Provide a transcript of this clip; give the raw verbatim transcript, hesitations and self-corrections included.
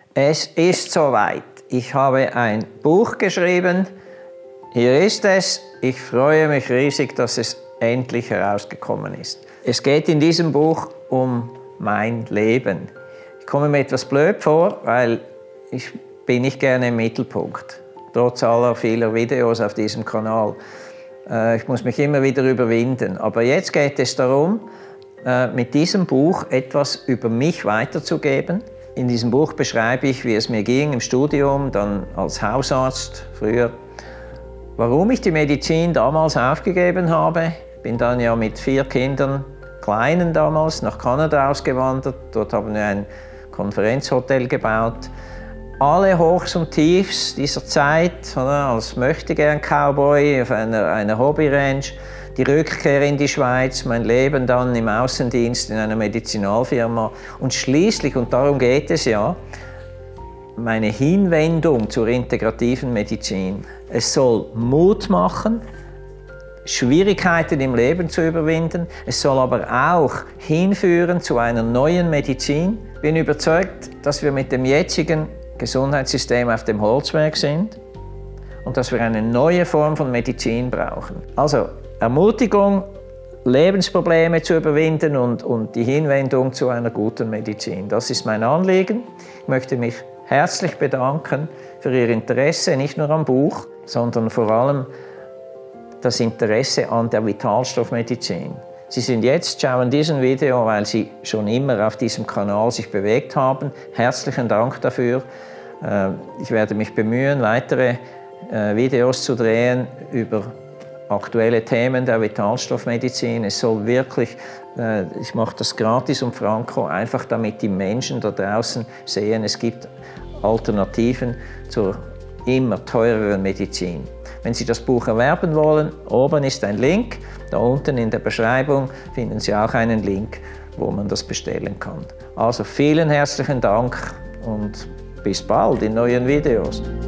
Es ist soweit. Ich habe ein Buch geschrieben. Hier ist es. Ich freue mich riesig, dass es endlich herausgekommen ist. Es geht in diesem Buch um mein Leben. Ich komme mir etwas blöd vor, weil ich bin nicht gerne im Mittelpunkt. Trotz aller vieler Videos auf diesem Kanal. Ich muss mich immer wieder überwinden. Aber jetzt geht es darum, mit diesem Buch etwas über mich weiterzugeben. In diesem Buch beschreibe ich, wie es mir ging im Studium, dann als Hausarzt früher. Warum ich die Medizin damals aufgegeben habe. Ich bin dann ja mit vier Kindern, Kleinen damals, nach Kanada ausgewandert. Dort haben wir ein Konferenzhotel gebaut. Alle Hochs und Tiefs dieser Zeit, oder, als Möchtegern-Cowboy auf einer, einer Hobbyranch, die Rückkehr in die Schweiz, mein Leben dann im Außendienst in einer Medizinalfirma und schließlich, und darum geht es ja, meine Hinwendung zur integrativen Medizin. Es soll Mut machen, Schwierigkeiten im Leben zu überwinden. Es soll aber auch hinführen zu einer neuen Medizin. Ich bin überzeugt, dass wir mit dem jetzigen Gesundheitssystem auf dem Holzweg sind und dass wir eine neue Form von Medizin brauchen. Also Ermutigung, Lebensprobleme zu überwinden und, und die Hinwendung zu einer guten Medizin. Das ist mein Anliegen. Ich möchte mich herzlich bedanken für Ihr Interesse, nicht nur am Buch, sondern vor allem das Interesse an der Vitalstoffmedizin. Sie sind jetzt, schauen diesen Video, weil Sie schon immer auf diesem Kanal sich bewegt haben. Herzlichen Dank dafür. Ich werde mich bemühen, weitere Videos zu drehen über aktuelle Themen der Vitalstoffmedizin. Es soll wirklich, ich mache das gratis und franko, einfach damit die Menschen da draußen sehen, es gibt Alternativen zur immer teureren Medizin. Wenn Sie das Buch erwerben wollen, oben ist ein Link, da unten in der Beschreibung finden Sie auch einen Link, wo man das bestellen kann. Also vielen herzlichen Dank und bis bald in neuen Videos.